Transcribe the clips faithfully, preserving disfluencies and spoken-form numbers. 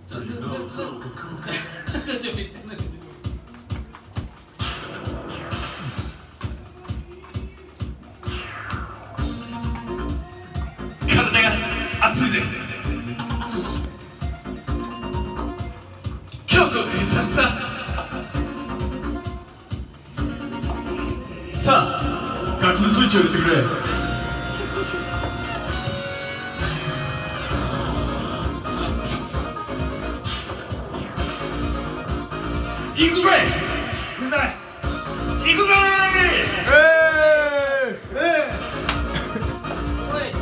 体が熱いぜ。強行決断した。さあ楽器のスイッチを入れてくれ。行くぜ。行くぜ。行くぜ。ええ。ええ。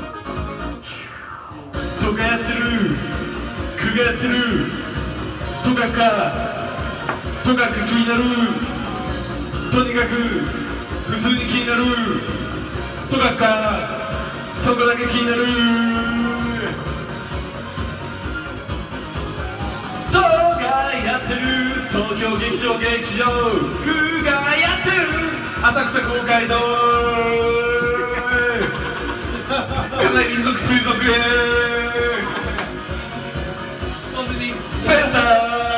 とかやってる。くがやってる。とかか。とかく気になる。とにかく普通に気になる。とかか。そこだけ気になる。とかやってる。東京劇場劇場区がやってる。浅草公会堂葛西民族水族園センター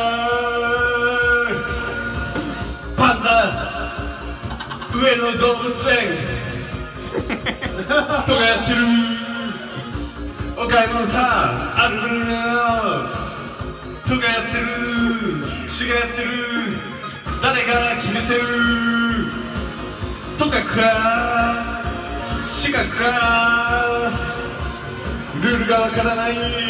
パンダ上野動物園とかやってる。お買い物さあるるるとかやってる。しがやってる。誰が決めてる。とかかしかかルールがわからない。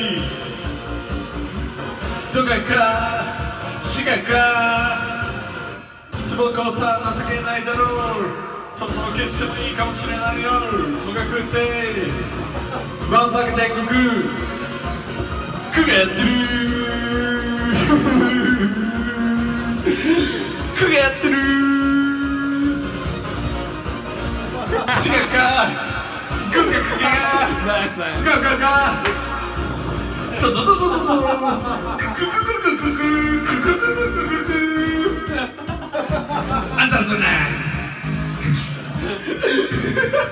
とかかしかかいつもこうさ情けないだろう。そろそろ決勝でいいかもしれないよ。とかくってワンパク天国区がやってる。区がやってる。しがかぐがくががががとどどどどどくくくくくくくくくくくくあんたぞな